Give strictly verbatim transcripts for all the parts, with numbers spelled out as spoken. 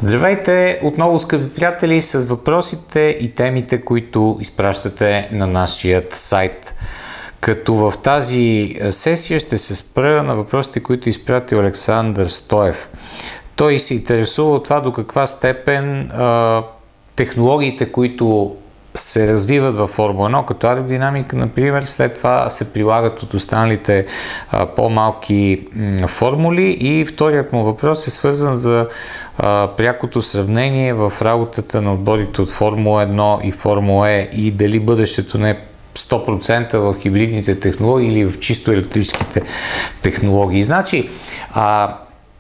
Здравейте отново, скъпи приятели, с въпросите и темите, които изпращате на нашия сайт. Като в тази сесия ще се спра на въпросите, които изпрати Александър Стоев. Той се интересува от това до каква степен а, технологиите, които се развиват във Формула едно, като аеродинамика, например, след това се прилагат от останалите а, по-малки м, формули. И вторият му въпрос е свързан за а, прякото сравнение в работата на отборите от Формула едно и Формула Е и дали бъдещето не е сто процента в хибридните технологии или в чисто електрическите технологии. Значи, а,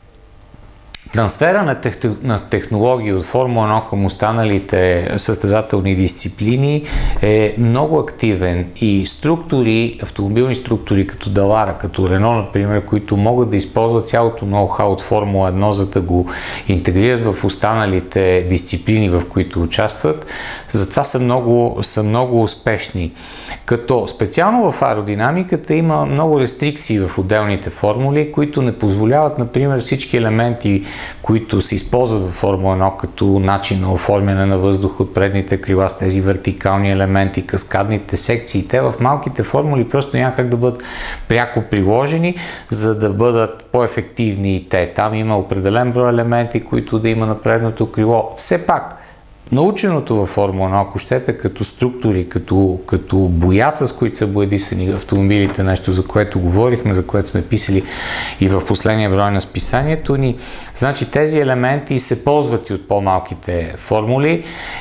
трансфера на, тех, на технологии от Формула едно към останалите състезателни дисциплини е много активен и структури, автомобилни структури като Далара, като Рено, например, които могат да използват цялото ноу-хау от Формула едно, за да го интегрират в останалите дисциплини, в които участват, затова са много, са много успешни. Като специално в аеродинамиката има много рестрикции в отделните формули, които не позволяват, например, всички елементи, които се използват във Формула едно като начин на оформяне на въздух от предните крила с тези вертикални елементи, каскадните секции. Те в малките формули просто няма как да бъдат пряко приложени, за да бъдат по-ефективни и те. Там има определен брой елементи, които да има на предното крило. Все пак, наученото във Формула едно, ако щете, като структури, като, като боя, с които са боядисани автомобилите, нещо за което говорихме, за което сме писали и в последния брой на списанието ни, значи тези елементи се ползват и от по-малките формули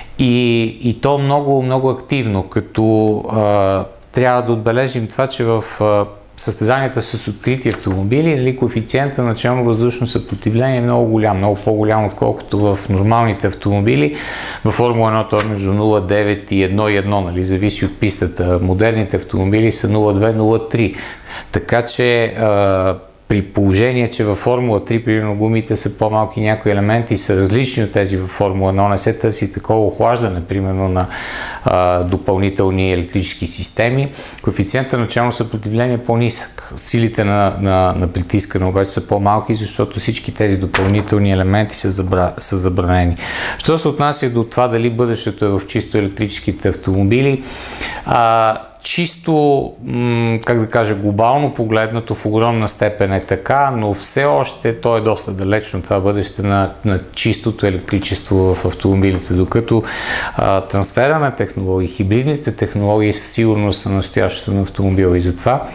и, и то много, много активно, като а, трябва да отбележим това, че в а, състезанията с открити автомобили, нали, коефициента на начално въздушно съпротивление е много голям, много по-голям, отколкото в нормалните автомобили. Във Формула едно то е между нула цяло девет и едно цяло едно, нали, зависи от пистата. Модерните автомобили са нула цяло две - нула цяло три. Така че а, при положение, че във Формула три, примерно, гумите са по-малки, някои елементи са различни от тези във Формула едно, не се търси такова охлаждане, примерно, на а, допълнителни електрически системи. Коефициентът на начално съпротивление е по-нисък. Силите на, на, на притискане обаче са по-малки, защото всички тези допълнителни елементи са, забра, са забранени. Що се отнася до това дали бъдещето е в чисто електрическите автомобили, а, чисто, как да кажа, глобално погледнато в огромна степен е така, но все още то е доста далечно това бъдеще на, на чистото електричество в автомобилите, докато а, трансфера на технологии, хибридните технологии със сигурност са настоящето на автомобила и затова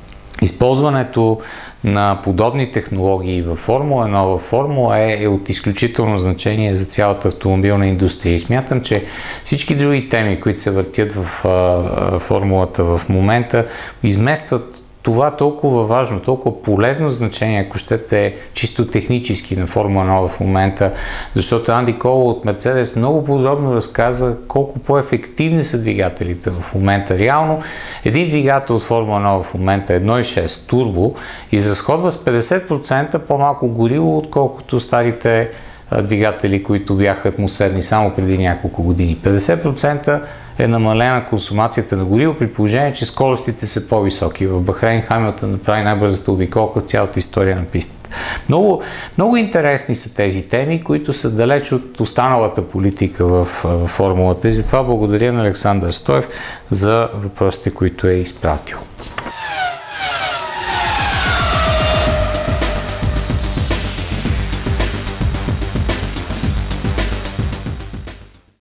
използването на подобни технологии във Формула едно, във Формула Е е от изключително значение за цялата автомобилна индустрия. И смятам, че всички други теми, които се въртят в а, формулата в момента, изместват това толкова важно, толкова полезно значение, ако щете чисто технически на Формула едно в момента, защото Анди Кол от Мерцедес много подробно разказа колко по-ефективни са двигателите в момента. Реално един двигател от Формула едно в момента едно цяло и шест турбо изразходва с петдесет процента по-малко гориво, отколкото старите двигатели, които бяха атмосферни само преди няколко години. петдесет процента е намалена консумацията на гориво, при положение, че скоростите са по-високи. В Бахрейн Хамилтън направи най-бързата обиколка в цялата история на пистата. Много, много интересни са тези теми, които са далеч от останалата политика в, в формулата. И затова благодаря на Александър Стоев за въпросите, които е изпратил.